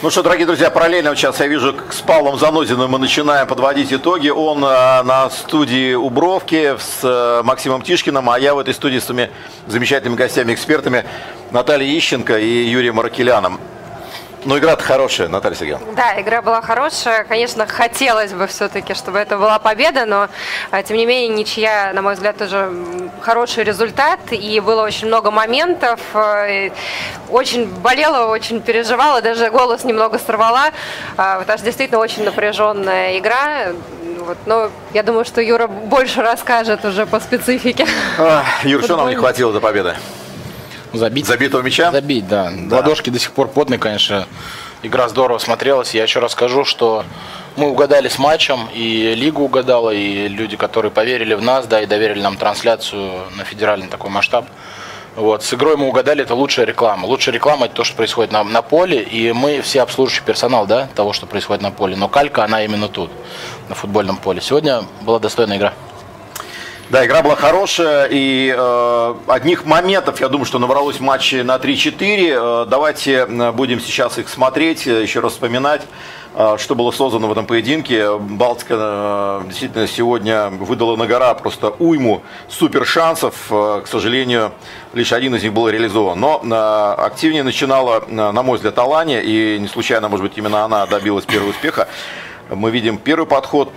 Ну что, дорогие друзья, параллельно сейчас я вижу, с Павлом Занозиным мы начинаем подводить итоги. Он на студии у Бровки с Максимом Тишкиным, а я в этой студии с своими замечательными гостями-экспертами Натальей Ищенко и Юрием Аракеляном. Ну, игра-то хорошая, Наталья Сергеевна. Да, игра была хорошая. Конечно, хотелось бы все-таки, чтобы это была победа, но, тем не менее, ничья, на мой взгляд, тоже хороший результат. И было очень много моментов. Очень болела, очень переживала, даже голос немного сорвала, потому что действительно очень напряженная игра. Вот. Но я думаю, что Юра больше расскажет уже по специфике. Юр, что нам не хватило до победы? Забить. Забитого мяча? Забить, да. Ладошки до сих пор потные, конечно. Игра здорово смотрелась. Я еще расскажу, что мы угадали с матчем, и Лига угадала, и люди, которые поверили в нас, да, и доверили нам трансляцию на федеральный такой масштаб. Вот. С игрой мы угадали, это лучшая реклама. Лучшая реклама – это то, что происходит на поле, и мы все обслуживающий персонал, да, того, что происходит на поле. Но калька, она именно тут, на футбольном поле. Сегодня была достойная игра. Да, игра была хорошая, и одних моментов, я думаю, что набралось в матче на 3-4. Давайте будем сейчас их смотреть, еще раз вспоминать, что было создано в этом поединке. Балтика действительно сегодня выдала на гора просто уйму супер шансов. К сожалению, лишь один из них был реализован. Но активнее начинала, на мой взгляд, Алания, и не случайно, может быть, именно она добилась первого успеха. Мы видим первый подход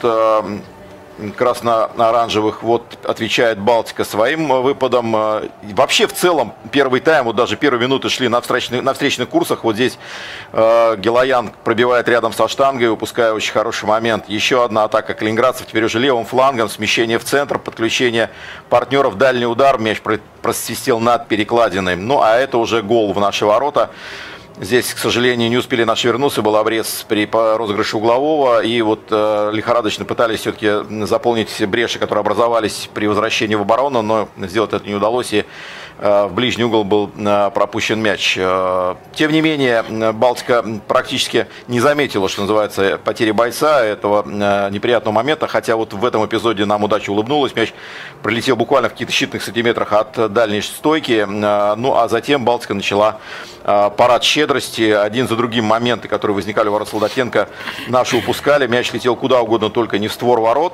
красно-оранжевых, вот отвечает Балтика своим выпадом. Вообще в целом первый тайм, вот даже первые минуты шли на встречных курсах. Вот здесь Гилаян пробивает рядом со штангой, выпуская очень хороший момент. Еще одна атака калининградцев, теперь уже левым флангом, смещение в центр, подключение партнеров, дальний удар, мяч просвистел над перекладиной. Ну а это уже гол в наши ворота. Здесь, к сожалению, не успели наши вернуться, был обрез при розыгрыше углового, и вот лихорадочно пытались все-таки заполнить бреши, которые образовались при возвращении в оборону, но сделать это не удалось, и в ближний угол был пропущен мяч. Тем не менее, Балтика практически не заметила, что называется, потери бойца, этого неприятного момента, хотя вот в этом эпизоде нам удача улыбнулась, мяч пролетел буквально в каких-то считанных сантиметрах от дальней стойки, ну а затем Балтика начала парад щедрости, один за другим моменты, которые возникали у ворот Солдатенко, наши упускали, мяч летел куда угодно, только не в створ ворот.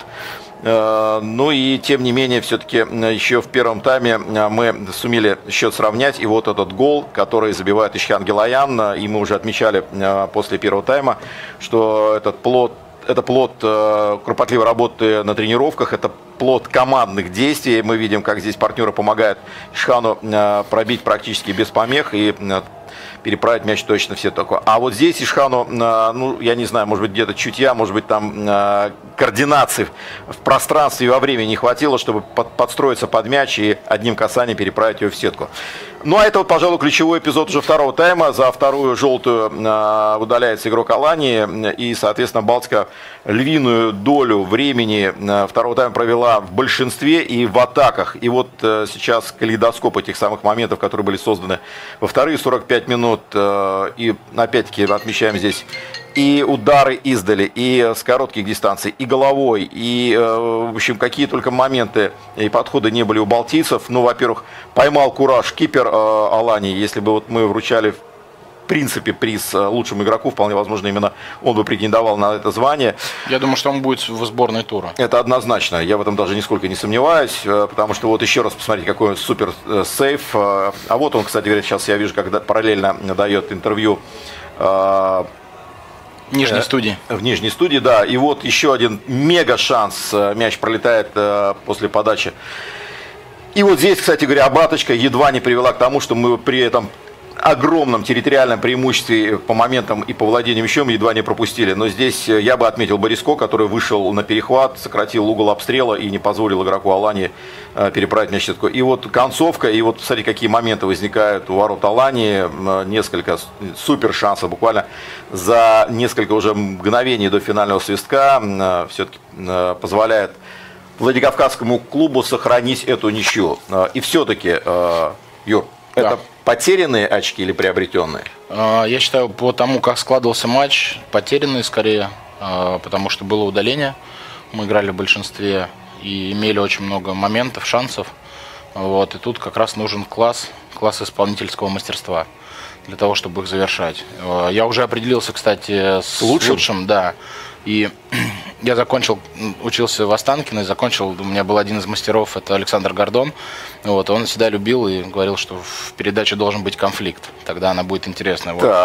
Ну и тем не менее, все-таки еще в первом тайме мы сумели счет сравнять. И вот этот гол, который забивает Ишхан Гилаян, и мы уже отмечали после первого тайма, что это плод кропотливой работы на тренировках, это плод командных действий. Мы видим, как здесь партнеры помогают Ишхану пробить практически без помех и переправить мяч точно все такое. А вот здесь Ишхану, ну, я не знаю, может быть, где-то чутья, может быть, там координации в пространстве и во времени не хватило, чтобы подстроиться под мяч и одним касанием переправить его в сетку. Ну, а это, вот, пожалуй, ключевой эпизод уже второго тайма. За вторую желтую удаляется игрок Алании, и, соответственно, Балтика львиную долю времени второго тайма провела в большинстве и в атаках. И вот сейчас калейдоскоп этих самых моментов, которые были созданы во вторые 45 минут. И, опять-таки, отмечаем здесь и удары издали, и с коротких дистанций, и головой, и, в общем, какие только моменты и подходы не были у балтийцев. Ну, во-первых, поймал кураж кипер Алании. Если бы вот мы вручали, в принципе, приз лучшему игроку, вполне возможно, именно он бы претендовал на это звание. Я думаю, что он будет в сборной тура. Это однозначно, я в этом даже нисколько не сомневаюсь, потому что вот еще раз посмотрите, какой супер сейф. А вот он, кстати говоря, сейчас я вижу, когда параллельно дает интервью Нижней студии. В нижней студии, да. И вот еще один мега шанс. Мяч пролетает после подачи. И вот здесь, кстати говоря, обраточка едва не привела к тому, что мы при этом огромном территориальном преимуществе по моментам и по владению мячом едва не пропустили. Но здесь я бы отметил Бориско, который вышел на перехват, сократил угол обстрела и не позволил игроку Алании переправить мяч в сетку. И вот концовка, и вот смотрите, какие моменты возникают у ворот Алании. Несколько супер шансов, буквально за несколько уже мгновений до финального свистка все-таки позволяет Владикавказскому клубу сохранить эту ничью. И все-таки, Юр, это потерянные очки или приобретенные? Я считаю, по тому, как складывался матч, потерянные скорее, потому что было удаление. Мы играли в большинстве и имели очень много моментов, шансов. Вот, и тут как раз нужен класс исполнительского мастерства. для того, чтобы их завершать. Я уже определился, кстати, с лучшим, да. И я учился в Останкино, и закончил, у меня был один из мастеров, это Александр Гордон. Вот, он всегда любил и говорил, что в передаче должен быть конфликт, тогда она будет интересная. Вот,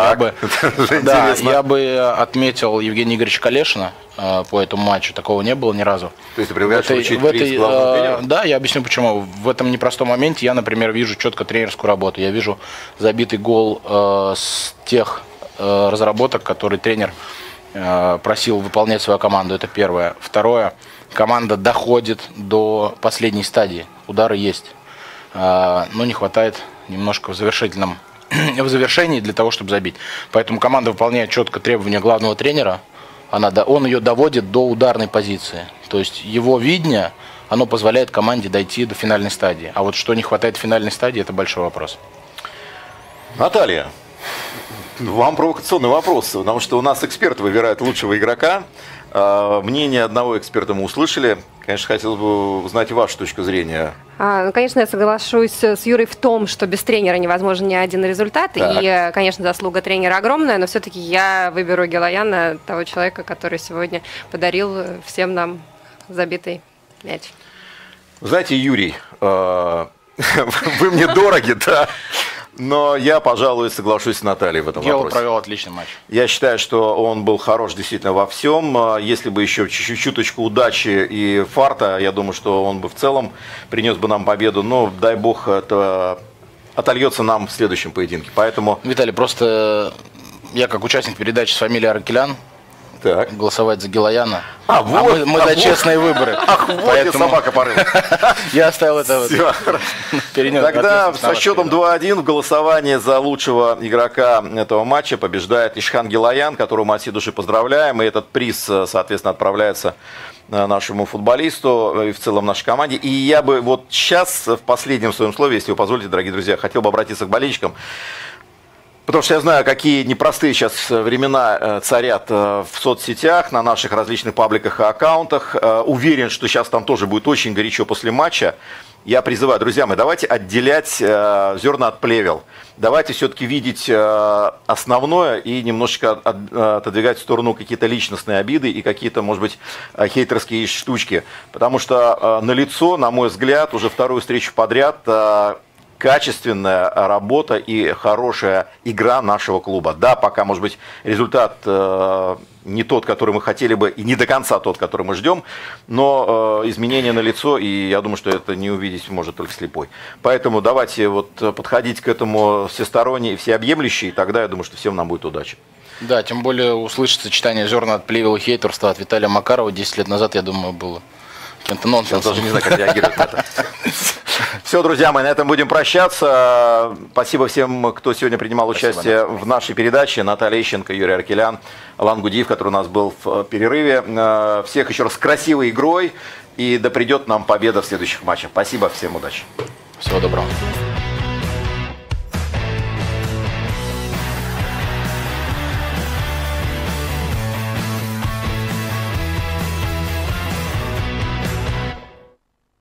я бы отметил Евгения Игоревича Калешина по этому матчу, такого не было ни разу. То есть ты предлагаешь учить приз главного тренера? Да, я объясню почему. В этом непростом моменте я, например, вижу четко тренерскую работу. Я вижу забитый гол с тех разработок, которые тренер просил выполнять свою команду. Это первое. Второе. Команда доходит до последней стадии. Удары есть. Но не хватает немножко в завершении для того, чтобы забить. Поэтому команда выполняет четко требования главного тренера. Он ее доводит до ударной позиции. То есть его видение, оно позволяет команде дойти до финальной стадии. А вот что не хватает в финальной стадии, это большой вопрос. Наталья, вам провокационный вопрос, потому что у нас эксперты выбирают лучшего игрока. Мнение одного эксперта мы услышали. Конечно, хотелось бы узнать вашу точку зрения. Конечно, я соглашусь с Юрой в том, что без тренера невозможен ни один результат. Так. И, конечно, заслуга тренера огромная, но все-таки я выберу Гилаяна, того человека, который сегодня подарил всем нам забитый мяч. Знаете, Юрий, вы мне дороги, да. Но я, пожалуй, соглашусь с Натальей в этом вопросе. Гео провел отличный матч. Я считаю, что он был хорош действительно во всем. Если бы еще чуть-чуточку удачи и фарта, я думаю, что он бы в целом принес бы нам победу. Но, дай бог, это отольется нам в следующем поединке. Поэтому... Виталий, просто я как участник передачи с фамилией Аракелян, так. Голосовать за Гилаяна. Мы за честные выборы. Поэтому... собака порыла. Я оставил это. Тогда со счетом 2-1 в голосовании за лучшего игрока этого матча побеждает Ишхан Гилаян, которого мы от всей души поздравляем. И этот приз, соответственно, отправляется нашему футболисту и в целом нашей команде. И я бы вот сейчас, в последнем своем слове, если вы позволите, дорогие друзья, хотел бы обратиться к болельщикам. Потому что я знаю, какие непростые сейчас времена царят в соцсетях, на наших различных пабликах и аккаунтах. Уверен, что сейчас там тоже будет очень горячо после матча. Я призываю, друзья мои, давайте отделять зерна от плевел. Давайте все-таки видеть основное и немножечко отодвигать в сторону какие-то личностные обиды и какие-то, может быть, хейтерские штучки. Потому что налицо, на мой взгляд, уже вторую встречу подряд качественная работа и хорошая игра нашего клуба. Да, пока, может быть, результат не тот, который мы хотели бы, и не до конца тот, который мы ждем, но изменения налицо, и я думаю, что это не увидеть может только слепой. Поэтому давайте вот подходить к этому всесторонне и всеобъемлюще, и тогда я думаю, что всем нам будет удача. Да, тем более услышать сочетание зерна от плевел и хейтерства от Виталия Макарова 10 лет назад, я думаю, было каким-то нонсенсом. Я даже не знаю, как реагировать на это. Все, друзья мои, на этом будем прощаться. Спасибо всем, кто сегодня принимал участие в нашей передаче. Наталья Ищенко, Юрий Аркелян, Алан Гудиев, который у нас был в перерыве. Всех еще раз с красивой игрой. И да придет нам победа в следующих матчах. Спасибо, всем удачи. Всего доброго.